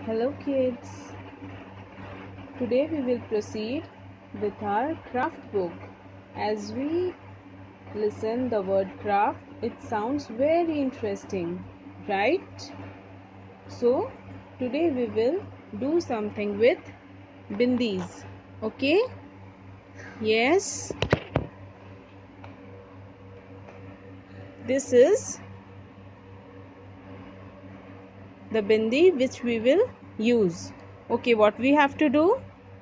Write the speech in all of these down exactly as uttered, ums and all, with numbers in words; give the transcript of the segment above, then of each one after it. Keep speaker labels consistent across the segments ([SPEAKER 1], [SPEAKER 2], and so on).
[SPEAKER 1] Hello kids, today we will proceed with our craft book. As we listen the word craft, it sounds very interesting, right? So today we will do something with bindis, okay? Yes, this is the bindi which we will use. Okay, what we have to do?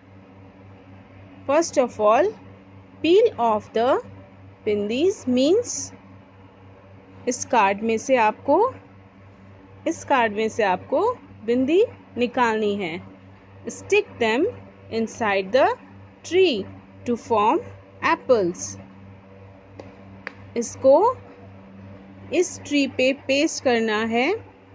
[SPEAKER 1] First of all, peel off the bindis means इस card में से आपको इस card में से आपको बिंदी निकालनी है. Stick them inside the tree to form apples. इसको इस ट्री पे पेस्ट करना है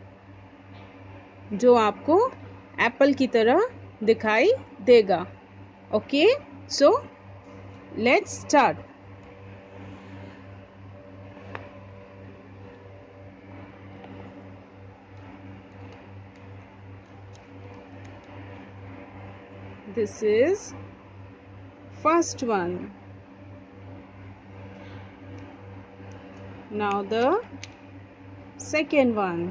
[SPEAKER 1] जो आपको एप्पल की तरह दिखाई देगा. Okay, so let's start. This is first one. Now the second one.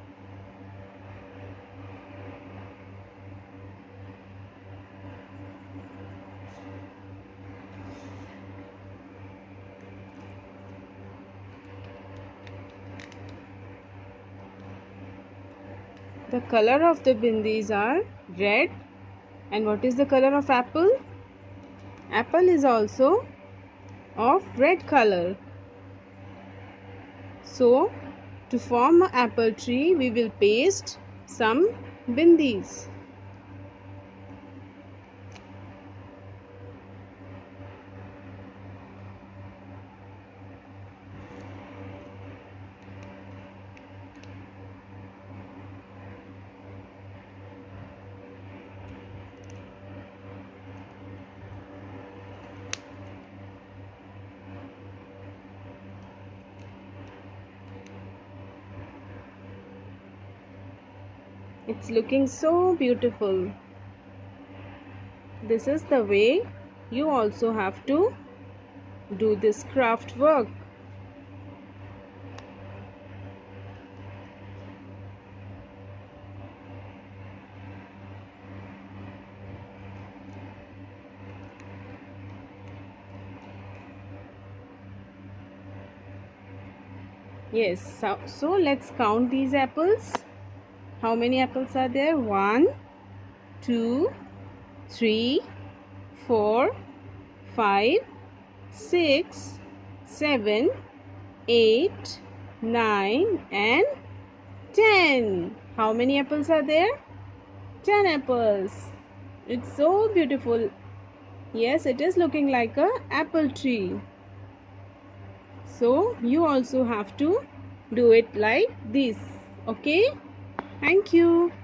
[SPEAKER 1] The color of the bindis are red. And what is the color of apple? Apple is also of red color. So, to form an apple tree, we will paste some bindis. It's looking so beautiful. This is the way you also have to do this craft work. Yes, so, so let's count these apples. How many apples are there? One, two, three, four, five, six, seven, eight, nine, and ten. How many apples are there? Ten apples. It's so beautiful. Yes, it is looking like a apple tree. So you also have to do it like this. Okay? Thank you.